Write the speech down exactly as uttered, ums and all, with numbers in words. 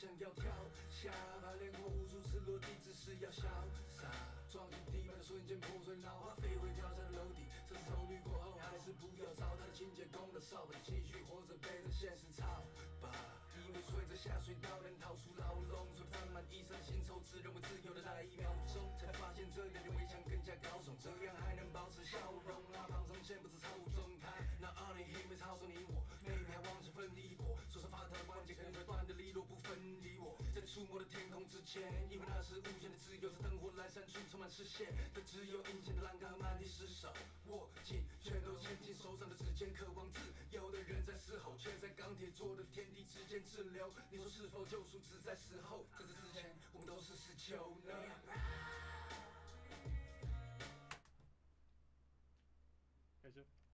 想要跳下，排练过无数次落地，只是要潇洒。撞进地板的瞬间，破碎脑花，飞回跳下的楼顶。甚至头虑过后，还是不要糟蹋的情节，攻了扫把，继续活着，背着现实操吧。以为顺着下水道能逃出牢笼，除了沾满衣衫的薪酬，自认为自由的那一秒钟，才发现这样的围墙更加高耸，这样还能保持笑容。那绑上线不是操纵它，那二零一没操纵你我，每一还往前奋力一搏。说上发条的关键可能会断的利落，不分离我，在触摸的天空之前，因为那是无限的自由，在灯火阑珊处充满视线的只有阴险的栏杆和满地失手，握紧拳头牵进手上的指尖，渴望自由的人在嘶吼，却在钢铁做的天地之间滞留。你说是否救赎只在死后？在这之前，我们都是死囚呢。 开始。